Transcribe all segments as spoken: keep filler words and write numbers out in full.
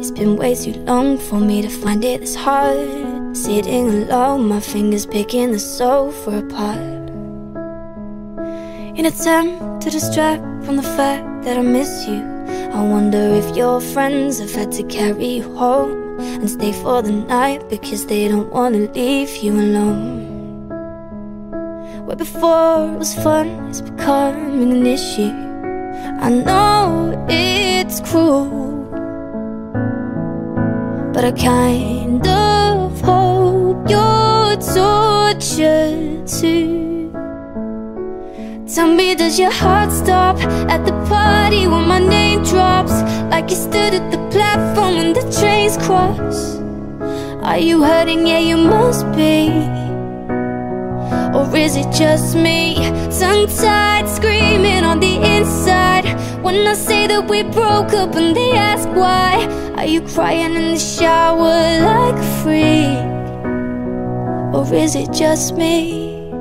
It's been way too long for me to find it this hard. Sitting alone, my fingers picking the sofa apart, in attempt to distract from the fact that I miss you. I wonder if your friends have had to carry you home and stay for the night because they don't want to leave you alone. Where before it was fun, it's becoming an issue. I know it's cruel, but I kind of hope you're tortured too. Tell me, does your heart stop at the party when my name drops? Like you stood at the platform when the trains cross? Are you hurting? Yeah, you must be. Or is it just me, tongue-tied, screaming on the inside when I say that we broke up and they ask why? Are you crying in the shower like a freak? Or is it just me?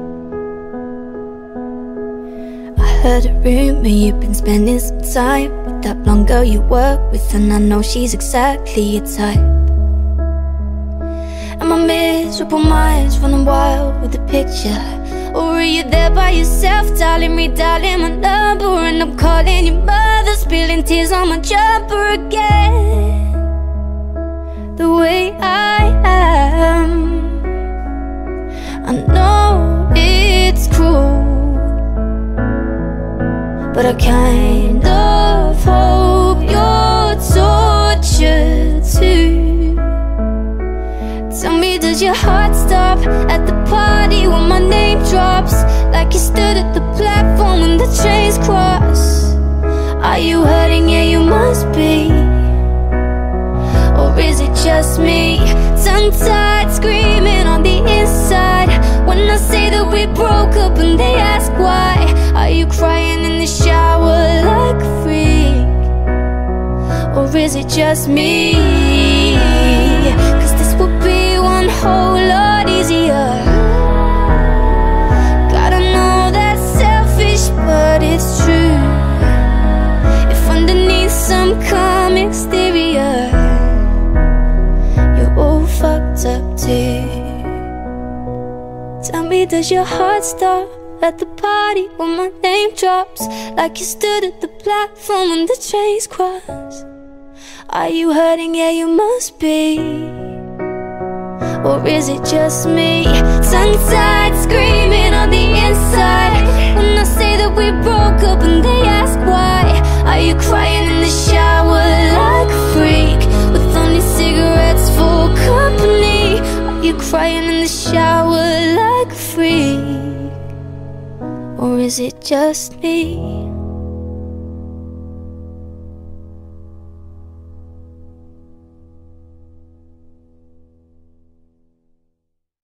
I heard a rumor you've been spending some time with that blonde girl you work with, and I know she's exactly your type. And my miserable mind's running wild with the picture. Or are you there by yourself, darling, redialing my number, and I'm calling your mother, spilling tears on my jumper again? The way I am, I know it's cruel, but I kind of hope you're tortured too. Tell me, does your heart stop at the party when my name drops? Like you stood at the platform when the trains cross? Are you hurting? Yeah, you must be. Or is it just me, tongue-tied, screaming on the inside when I say that we broke up and they ask why? Are you crying in the shower like a freak? Or is it just me? Cause this would be one whole lot easier. Gotta know that's selfish, but it's true. If underneath some calm exterior you're all fucked up too. Tell me, does your heart stop at the party when my name drops? Like you stood at the platform when the trains cross? Are you hurting? Yeah, you must be. Or is it just me, tongue-tied, screaming on the inside when I say that we broke up and they ask why? Are you crying in the shower like a freak with only cigarettes for company? Are you crying in the shower like a freak? Or is it just me?